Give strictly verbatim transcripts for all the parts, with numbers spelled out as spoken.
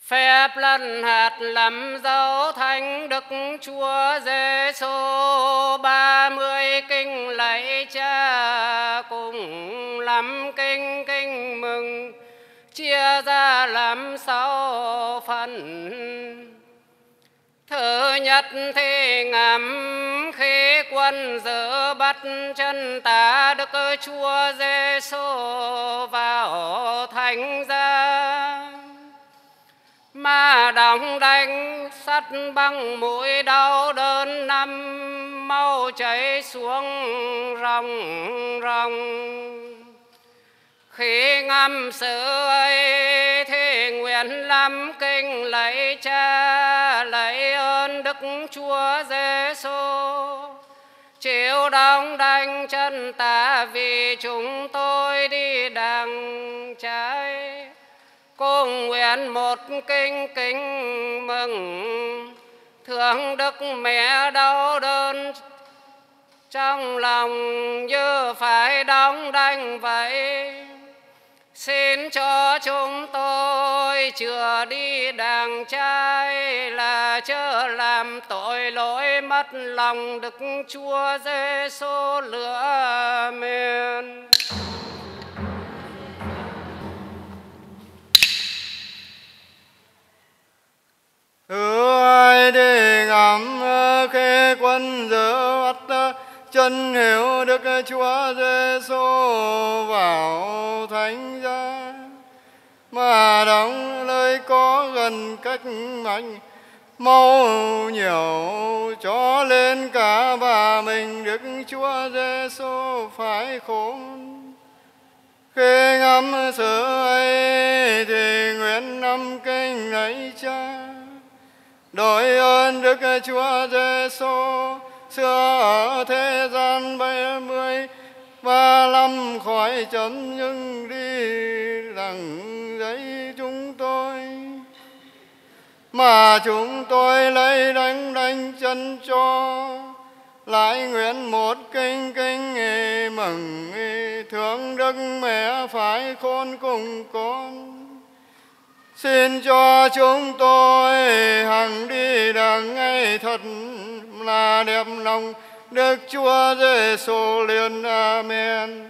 phép lần hạt lắm dấu thánh Đức Chúa Giêsu, ba mươi kinh lạy Cha cùng lắm kinh kinh mừng, chia ra làm sáu phần. Thứ nhất thì ngắm khi quân giữ bắt chân ta Đức Chúa Giêsu vào thánh giá, mà đóng đánh sắt bằng mũi đau đớn năm mau chảy xuống ròng ròng. Khi ngắm sự ấy thì nguyện lắm kinh lạy Cha, lạy ơn Đức Chúa Giêsu, chịu đóng đánh chân ta vì chúng tôi đi đàng trái. Cùng nguyện một kinh kính mừng, thương Đức Mẹ đau đớn trong lòng như phải đóng đanh vậy. Xin cho chúng tôi chưa đi đàng trai, là chớ làm tội lỗi mất lòng Đức Chúa Giêsu lửa men. Thứ ai để ngắm khi quân giữ bắt chân hiểu Đức Chúa Giêsu vào thánh giá, mà đóng lời có gần cách mạnh mau nhiều cho lên cả bà mình Đức Chúa Giêsu phải khốn. Khi ngắm sự ấy thì nguyện năm kinh lạy Cha, đội ơn Đức Chúa Giêsu xưa ở thế gian bảy mươi ba năm khỏi chấm nhưng đi đằng giấy chúng tôi, mà chúng tôi lấy đánh đánh chân cho. Lại nguyện một kinh kinh mừng thương Đức Mẹ phải khôn cùng con. Xin cho chúng tôi hằng đi đàng ngay thật là đẹp lòng Đức Chúa Giêsu liền. Amen.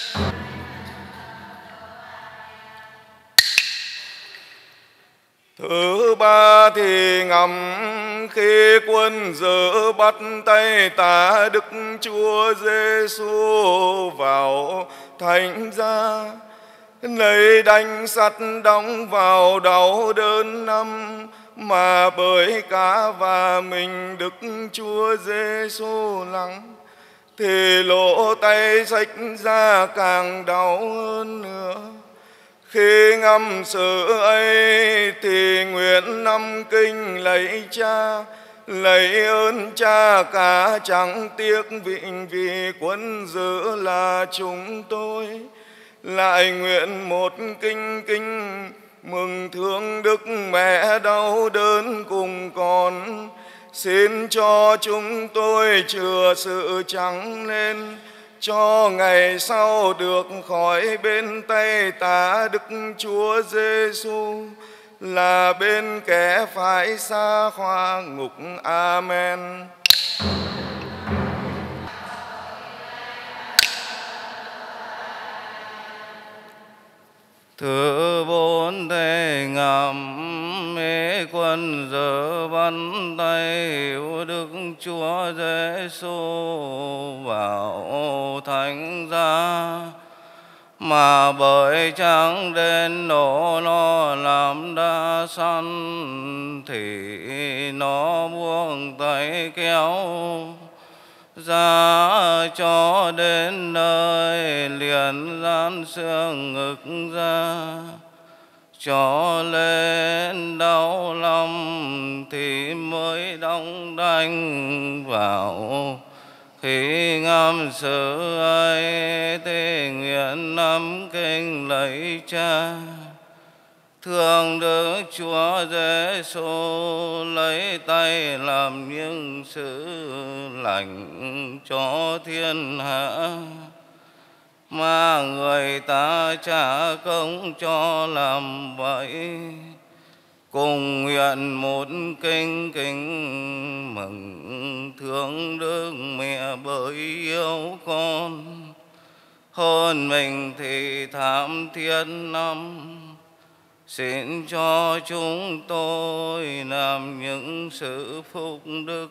Thứ ba thì ngắm khi quân giữ bắt tay ta Đức Chúa Giêsu vào thánh giá, lấy đanh sắt đóng vào đau đớn năm, mà bởi cả và mình Đức Chúa Giêsu lắng, thì lỗ tay xách ra càng đau hơn nữa. Khi ngắm sự ấy thì nguyện năm kinh lạy Cha, lạy ơn Cha cả chẳng tiếc vịnh vì quân giữ là chúng tôi. Lại nguyện một kinh kinh mừng thương Đức Mẹ đau đớn cùng con. Xin cho chúng tôi chừa sự trắng lên, cho ngày sau được khỏi bên tay ta Đức Chúa Giêsu, là bên kẻ phải xa hoa ngục. Amen. Thứ bốn thế ngắm mê quân giờ bắn tay của Đức Chúa Giêsu vào thánh giá, mà bởi chẳng đến nổ nó làm đa săn, thì nó buông tay kéo ra cho đến nơi liền gian xương ngực ra, cho lên đau lòng thì mới đóng đanh vào. Khi ngắm sự ấy thì nguyện năm kinh lạy Cha, thương Đức Chúa Giêsu lấy tay làm những sự lành cho thiên hạ, mà người ta trả công cho làm vậy. cùng nguyện một kinh kính mừng thương Đức Mẹ bởi yêu con hơn mình thì thảm thiết lắm. Xin cho chúng tôi làm những sự phúc đức,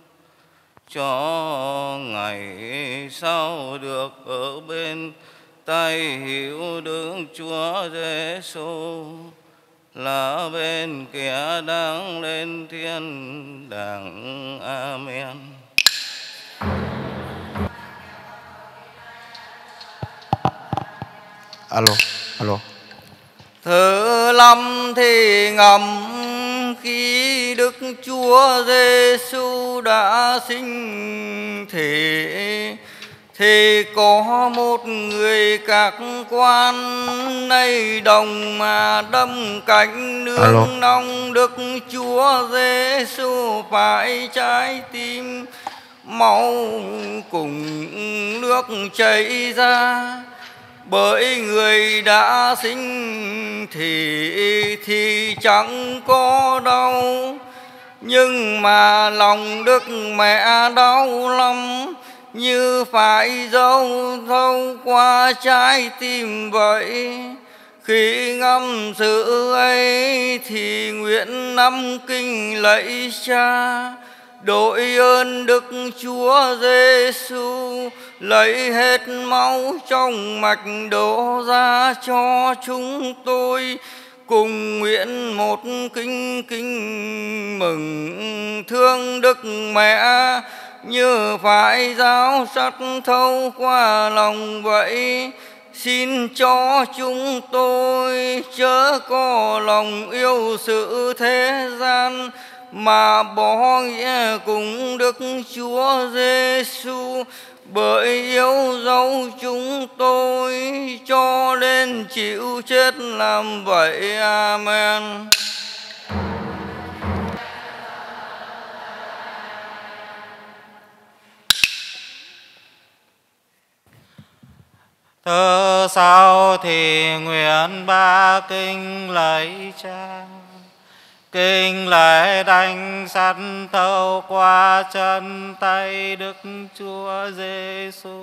cho ngày sau được ở bên tay hữu Đức Chúa Giêsu, là bên kẻ đang lên thiên đàng. Amen. Alo, alo. Thứ năm thì ngầm khi Đức Chúa Giêsu đã sinh thể, thì có một người các quan nay đồng mà đâm cạnh nương nong Đức Chúa Giêsu phải trái tim máu cùng nước chảy ra. Bởi người đã sinh thì thì chẳng có đau, nhưng mà lòng Đức Mẹ đau lắm, như phải dâu thâu qua trái tim vậy. Khi ngâm sự ấy thì nguyện năm kinh lạy Cha, đội ơn Đức Chúa Giêsu, lấy hết máu trong mạch đổ ra cho chúng tôi, cùng nguyện một kinh kinh mừng thương Đức Mẹ, như phải giáo sắt thâu qua lòng vậy. Xin cho chúng tôi chớ có lòng yêu sự thế gian, mà bỏ nghĩa cùng Đức Chúa Giêsu, bởi yêu dấu chúng tôi cho nên chịu chết làm vậy. Amen. Thơ sau thì nguyện ba kinh lạy Cha. Kinh lễ đảnh sắt thâu qua chân tay Đức Chúa Giêsu,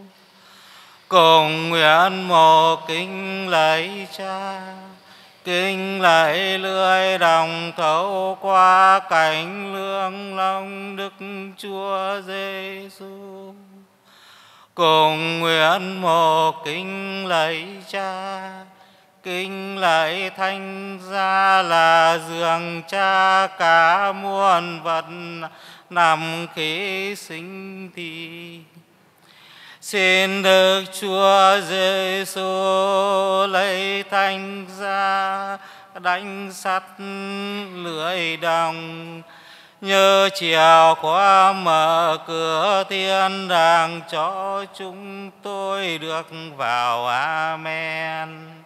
cùng nguyện một kinh lạy Cha. Kinh lạy lưỡi đồng thâu qua cánh lương long Đức Chúa Giêsu, cùng nguyện một kinh lạy Cha. Kinh lạy Thánh Giá là giường Cha cả muôn vật nằm khi sinh thì. Xin Đức Chúa Giêsu lấy Thánh Giá đánh sắt lưỡi đồng, nhờ chìa khóa mở cửa thiên đàng cho chúng tôi được vào. Amen.